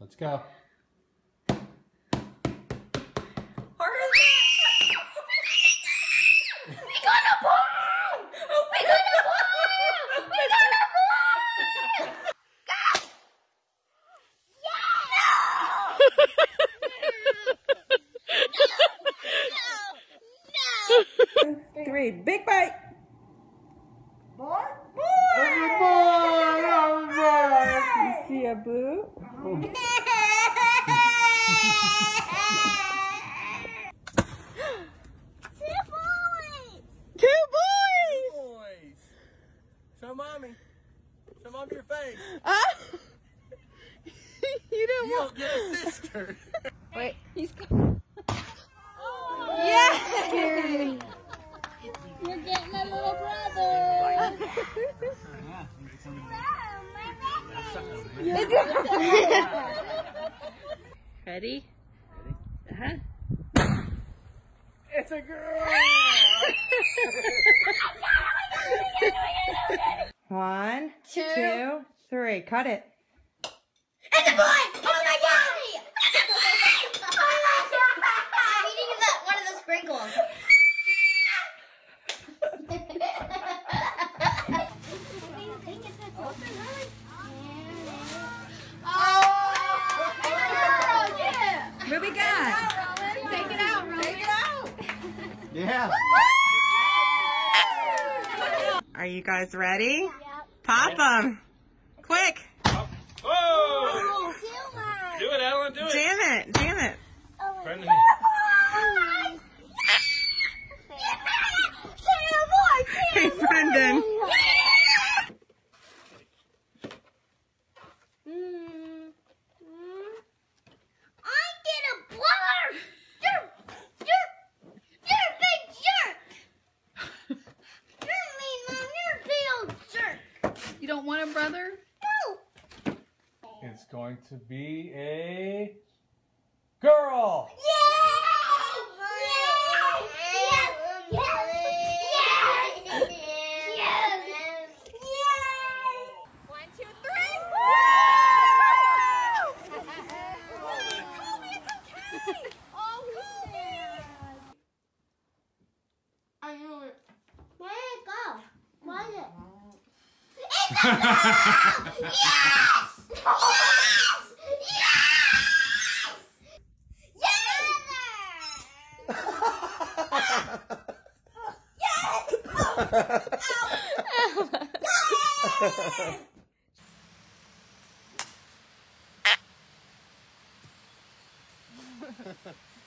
Let's go. Harder than that! We got a ball! We got a ball! We got a ball! No! 3, big bite. More? You see a blue? Two boys! Show mommy. Show mommy your face. You don't You want. don't get a sister. Wait, he's. Yes! You're getting a little brother! Ready? It's a girl. 1, Two. 2, 3. Cut it. It's a boy! Oh my god! I'm eating one of the sprinkles. What we got? Take it out, Rowan. Take it out. Yeah. Are you guys ready? Yep. Pop them. Quick. Oh! Too much. Do it, Ellen. Do it. Jam it. Jam it. Friend of Hey, Brendan. I get a brother. You're a big jerk. You're mean, Mom. You're a big old jerk. You don't want a brother? No. It's going to be a girl. Yay! Yes! Yes! Yes! Yes! Yes! 1, 2, 3. Kobe, it's okay. Oh, Kobe. I knew it. Where did it go? Where is it? It's a girl! Yes! Yes! Yes!